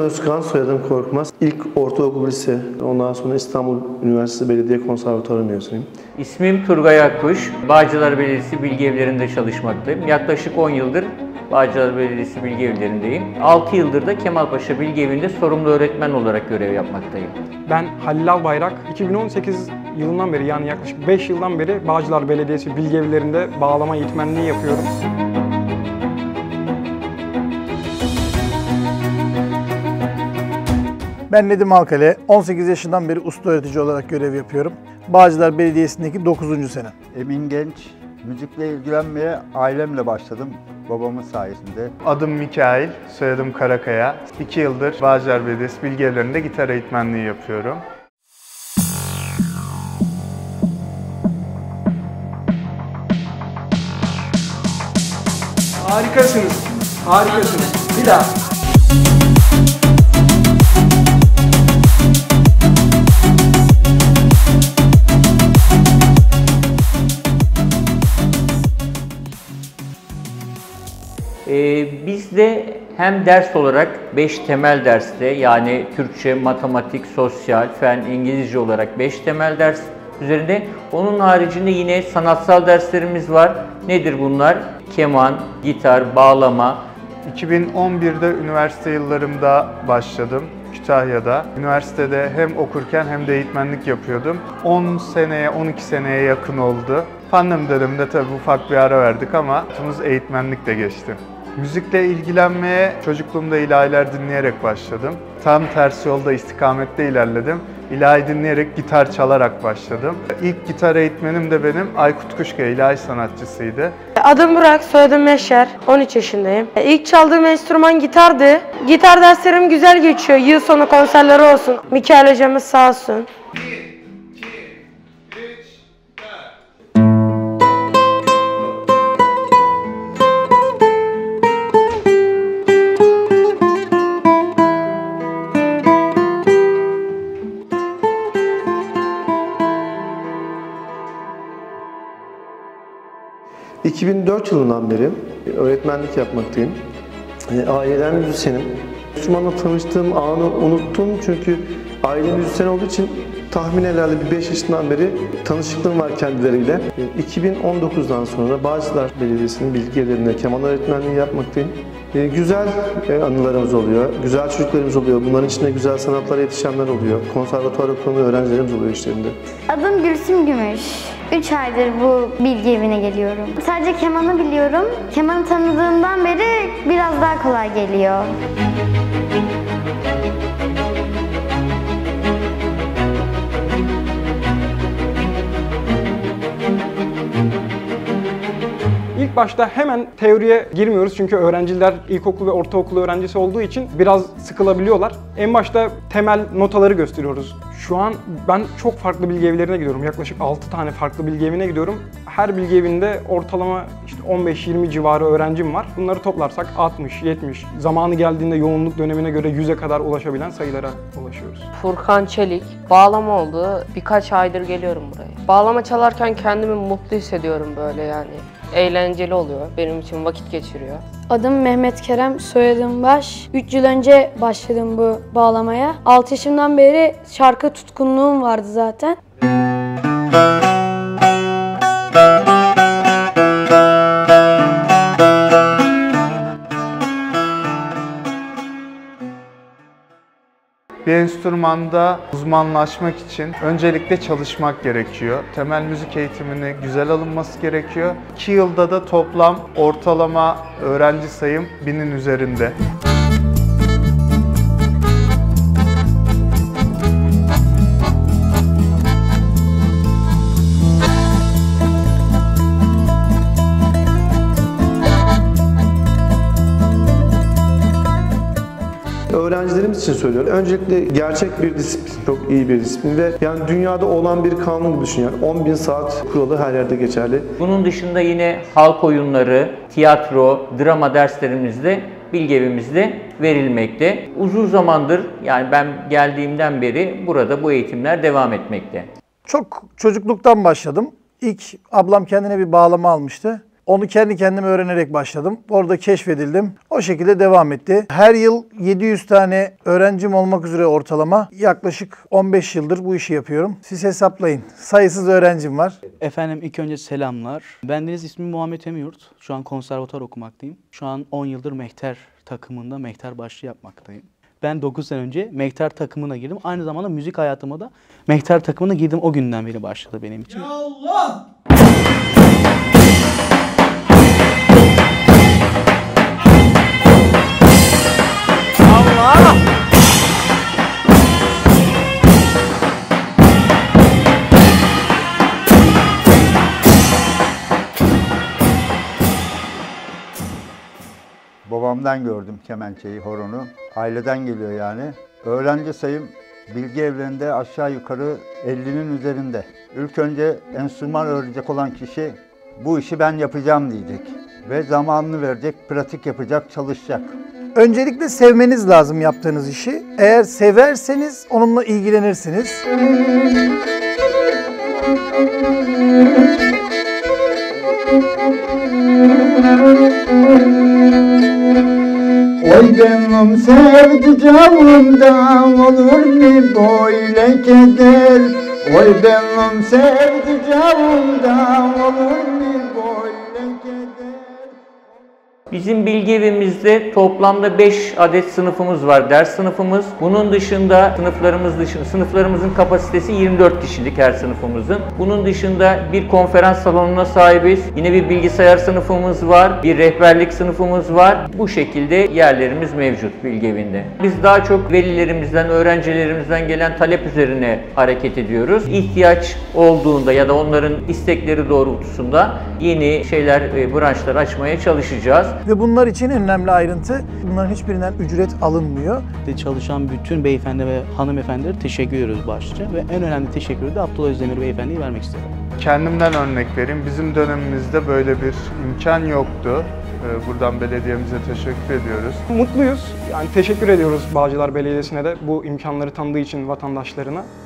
Özkan, soyadım Korkmaz. İlk ortaokul, lise, ondan sonra İstanbul Üniversitesi Belediye Konservatuarı mezunuyum. İsmim Turgay Akkuş. Bağcılar Belediyesi Bilgi Evleri'nde çalışmaktayım. Yaklaşık 10 yıldır Bağcılar Belediyesi Bilgi Evleri'ndeyim. 6 yıldır da Kemalpaşa Bilgi Evi'nde sorumlu öğretmen olarak görev yapmaktayım. Ben Halil Albayrak. 2018 yılından beri, yani yaklaşık 5 yıldan beri Bağcılar Belediyesi Bilgi Evleri'nde bağlama eğitmenliği yapıyorum. Ben Nedim Alkale, 18 yaşından beri usta öğretici olarak görev yapıyorum. Bağcılar Belediyesi'ndeki 9. sene. Emin Genç, müzikle ilgilenmeye ailemle başladım, babamın sayesinde. Adım Mikail, soyadım Karakaya. 2 yıldır Bağcılar Belediyesi Bilgi Evleri'nde gitar eğitmenliği yapıyorum. Harikasınız, harikasınız. Bir daha. Biz de hem ders olarak 5 temel derste, yani Türkçe, matematik, sosyal, fen, İngilizce olarak 5 temel ders üzerinde. Onun haricinde yine sanatsal derslerimiz var. Nedir bunlar? Keman, gitar, bağlama. 2011'de üniversite yıllarımda başladım Kütahya'da. Üniversitede hem okurken hem de eğitmenlik yapıyordum. 10 seneye, 12 seneye yakın oldu. Pandemi döneminde tabii ufak bir ara verdik ama hayatımız eğitmenlikle geçti. Müzikle ilgilenmeye çocukluğumda ilahiler dinleyerek başladım. Tam tersi yolda, istikamette ilerledim. İlahi dinleyerek, gitar çalarak başladım. İlk gitar eğitmenim de benim Aykut Kuşkaya, ilahi sanatçısıydı. Adım Burak, soyadım Yaşar, 13 yaşındayım. İlk çaldığım enstrüman gitardı. Gitar derslerim güzel geçiyor, yıl sonu konserleri olsun. Mikail hocamız sağ olsun. 2004 yılından beri öğretmenlik yapmaktayım. Aileden müzisyenim. Müslümanla tanıştığım anı unuttum çünkü aile müzisyen olduğu için tahmin herhalde bir 5 yaşından beri tanışıklığım var kendileriyle. 2019'dan sonra Bağcılar Belediyesi'nin bilgi evlerinde keman öğretmenliği yapmaktayım. Güzel anılarımız oluyor, güzel çocuklarımız oluyor. Bunların içinde güzel sanatlara yetişenler oluyor. Konservatuvar okulunda öğrencilerimiz oluyor işlerinde. Adım Gülsüm Gümüş. 3 aydır bu bilgi evine geliyorum. Sadece kemanı biliyorum. Kemanı tanıdığımdan beri biraz daha kolay geliyor. İlk başta hemen teoriye girmiyoruz çünkü öğrenciler ilkokul ve ortaokul öğrencisi olduğu için biraz sıkılabiliyorlar. En başta temel notaları gösteriyoruz. Şu an ben çok farklı bilgi evlerine gidiyorum. Yaklaşık 6 tane farklı bilgi evine gidiyorum. Her bilgi evinde ortalama işte 15-20 civarı öğrencim var. Bunları toplarsak 60-70, zamanı geldiğinde yoğunluk dönemine göre 100'e kadar ulaşabilen sayılara ulaşıyoruz. Furkan Çelik, bağlama oldu. Birkaç aydır geliyorum buraya. Bağlama çalarken kendimi mutlu hissediyorum böyle yani. Eğlenceli oluyor. Benim için vakit geçiriyor. Adım Mehmet Kerem, soyadım Baş. 3 yıl önce başladım bu bağlamaya. 6 yaşımdan beri şarkı tutkunluğum vardı zaten. Bir enstrümanda uzmanlaşmak için öncelikle çalışmak gerekiyor. Temel müzik eğitimini güzel alınması gerekiyor. 2 yılda da toplam ortalama öğrenci sayım 1000'in üzerinde. Öğrencilerimiz için söylüyorum. Öncelikle gerçek bir disiplin, çok iyi bir disiplin ve yani dünyada olan bir kanun gibi düşün. Yani 10.000 saat kuralı her yerde geçerli. Bunun dışında yine halk oyunları, tiyatro, drama derslerimiz de bilgi evimizde verilmekte. Uzun zamandır, yani ben geldiğimden beri burada bu eğitimler devam etmekte. Çok çocukluktan başladım. İlk ablam kendine bir bağlama almıştı. Onu kendi kendime öğrenerek başladım. Orada keşfedildim. O şekilde devam etti. Her yıl 700 tane öğrencim olmak üzere ortalama. Yaklaşık 15 yıldır bu işi yapıyorum. Siz hesaplayın. Sayısız öğrencim var. Efendim ilk önce selamlar. Bendeniz ismim Muhammed Emiyurt. Şu an konservatuar okumaktayım. Şu an 10 yıldır mehter takımında mehter başlığı yapmaktayım. Ben 9 sene önce mehter takımına girdim. Aynı zamanda müzik hayatıma da mehter takımına girdim. O günden beri başladı benim için. Ya Allah! Allah! Babamdan gördüm kemençeyi, horonu. Aileden geliyor yani. Öğrenci sayım bilgi evlerinde aşağı yukarı 50'nin üzerinde. İlk önce enstrüman öğrenecek olan kişi bu işi ben yapacağım diyecek. Ve zamanını verecek, pratik yapacak, çalışacak. Öncelikle sevmeniz lazım yaptığınız işi. Eğer severseniz onunla ilgilenirsiniz. Oy benim sevdiceğimden olur mu böyle keder? Oy benim sevdiceğimden olur mu böyle keder? Bizim bilgi evimizde toplamda 5 adet sınıfımız var, ders sınıfımız. Bunun dışında sınıflarımızın kapasitesi 24 kişilik her sınıfımızın. Bunun dışında bir konferans salonuna sahibiz. Yine bir bilgisayar sınıfımız var, bir rehberlik sınıfımız var. Bu şekilde yerlerimiz mevcut bilgi evinde. Biz daha çok velilerimizden, öğrencilerimizden gelen talep üzerine hareket ediyoruz. İhtiyaç olduğunda ya da onların istekleri doğrultusunda yeni şeyler, branşlar açmaya çalışacağız. Ve bunlar için en önemli ayrıntı, bunların hiçbirinden ücret alınmıyor. Çalışan bütün beyefendi ve hanımefendilere teşekkür ediyoruz başlıca. Ve en önemli teşekkürü de Abdullah Özdemir beyefendiye vermek istiyorum. Kendimden örnek vereyim. Bizim dönemimizde böyle bir imkan yoktu. Buradan belediyemize teşekkür ediyoruz. Mutluyuz. Yani teşekkür ediyoruz Bağcılar Belediyesi'ne de bu imkanları tanıdığı için vatandaşlarına.